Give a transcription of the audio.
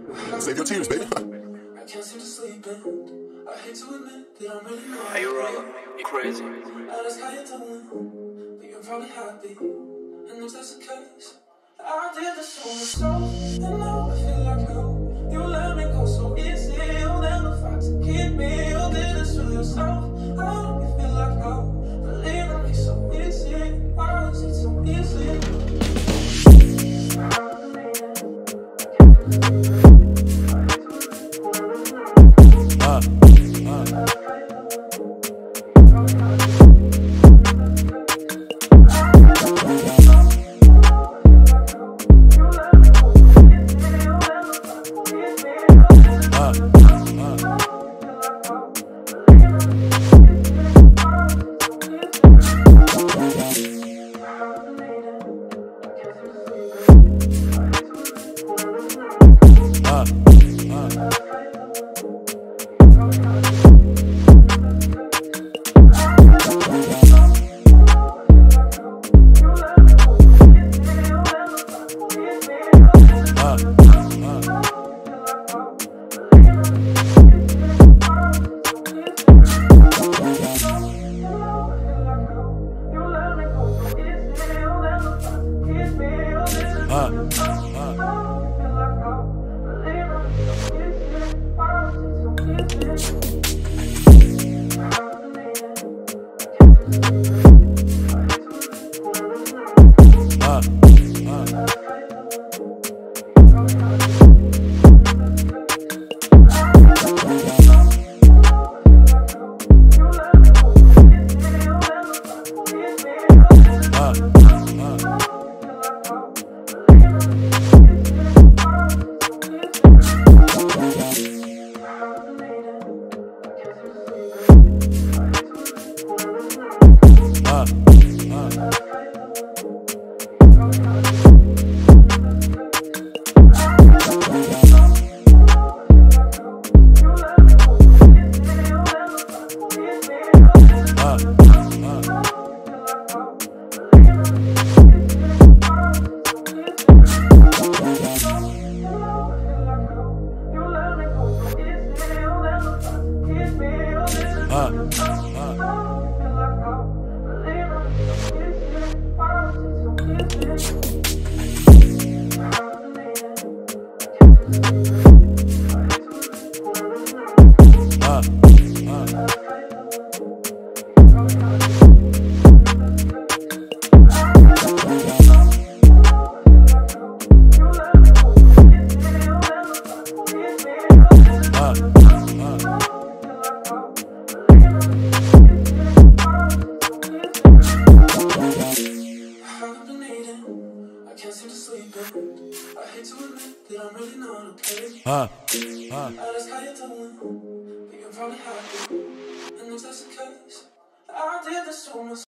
Save your tears, baby. I can't seem to sleep and I hate to admit that I'm really not. Are you rolling? You crazy? I ask how you're doing, but you're probably happy. And if that's the case, I did this for myself, and now I feel like hell. You let me go so easy, you'll never fight to keep me. You did this to yourself, I hope you feel like hell. Believing me so easy, why is it so easy? I hate to admit that I'm really not okay. I ask how you're doing, but you're probably happy. And if that's the case, I did this to myself.